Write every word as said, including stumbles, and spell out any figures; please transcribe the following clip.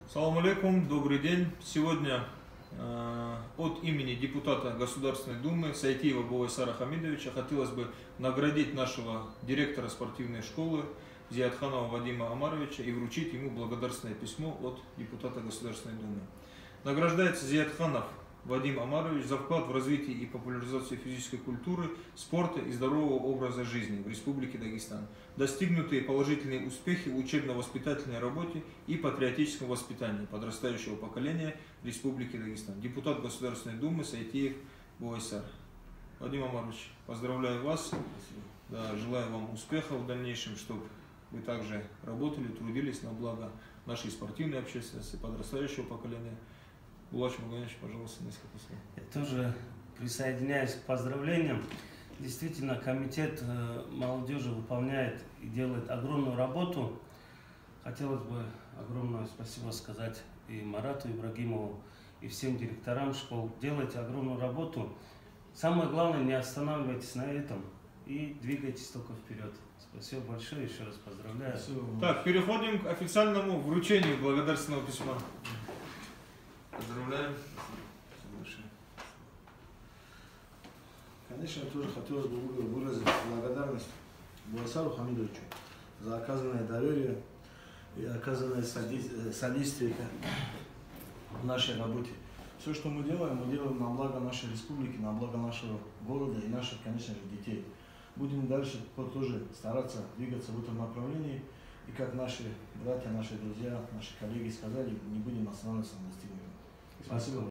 Салам алейкум, добрый день. Сегодня э, от имени депутата Государственной Думы Сайтиева Буайсара Хамидовича хотелось бы наградить нашего директора спортивной школы Зиятханова Вадима Омаровича и вручить ему благодарственное письмо от депутата Государственной Думы. Награждается Зиятханов Вадим Омарович за вклад в развитие и популяризацию физической культуры, спорта и здорового образа жизни в Республике Дагестан. Достигнутые положительные успехи в учебно-воспитательной работе и патриотическом воспитании подрастающего поколения Республики Дагестан. Депутат Государственной Думы Сайтиев Буайсар. Вадим Омарович, поздравляю вас. Да, желаю вам успеха в дальнейшем, чтобы вы также работали, трудились на благо нашей спортивной общественности, подрастающего поколения. Булач Магомедович, пожалуйста, несколько слов. Я тоже присоединяюсь к поздравлениям. Действительно, комитет молодежи выполняет и делает огромную работу. Хотелось бы огромное спасибо сказать и Марату Ибрагимову, и всем директорам школ. Делайте огромную работу. Самое главное, не останавливайтесь на этом и двигайтесь только вперед. Спасибо большое, еще раз поздравляю. Спасибо. Так, переходим к официальному вручению благодарственного письма. Поздравляем. Конечно, тоже хотелось бы выразить благодарность Буайсару Хамидовичу за оказанное доверие и оказанное содействие в нашей работе. Все, что мы делаем, мы делаем на благо нашей республики, на благо нашего города и наших, конечно же, детей. Будем дальше тоже стараться двигаться в этом направлении. И как наши братья, наши друзья, наши коллеги сказали, не будем останавливаться на достигнутом. Спасибо.